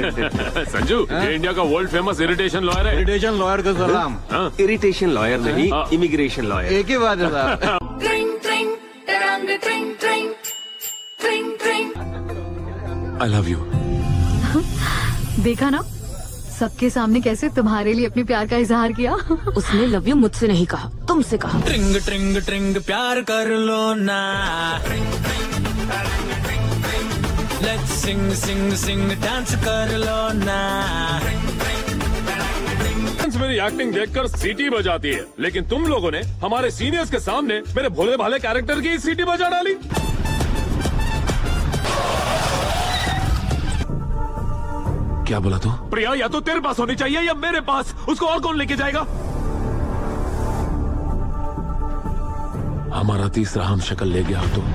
संजू, ये इंडिया का world famous irritation lawyer है। इरिटेशन लॉयर का सलाम। इरिटेशन लॉयर नहीं, इमिग्रेशन लॉयर। एक ही बात है साहब। I love you. देखा ना, सबके सामने कैसे तुम्हारे लिए अपने प्यार का इजहार किया। उसने लव यू मुझसे नहीं कहा, तुमसे कहा। ट्रिंग ट्रिंग ट्रिंग प्यार कर लो ना। Let's Singh Singh sing dance कर लो ना। मेरी एक्टिंग देखकर सीटी बजाती है, लेकिन तुम लोगों ने हमारे सीनियर्स के सामने मेरे भोले भाले कैरेक्टर की सीटी बजा डाली। क्या बोला तू? प्रिया या तो तेरे पास होनी चाहिए या मेरे पास, उसको और कौन लेके जाएगा? हमारा तीसरा हम शक्ल ले गया तो।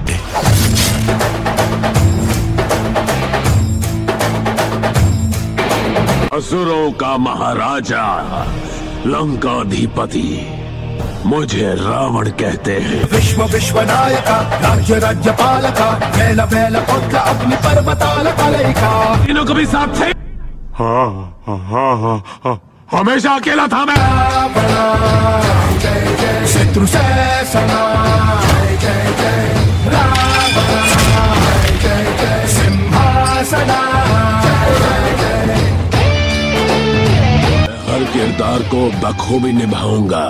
असुरों का महाराजा, लंकाधिपति, मुझे रावण कहते हैं। विश्व विश्वनायका, राज्य राज्यपालका, वेल वेल पुत्र अग्नि पर्वताल कलैका। तीनों कभी साथ थे? हाँ, हमेशा अकेला था मैं। शत्रु से सना, सिंहासना। हर किरदार को बखूबी निभाऊंगा।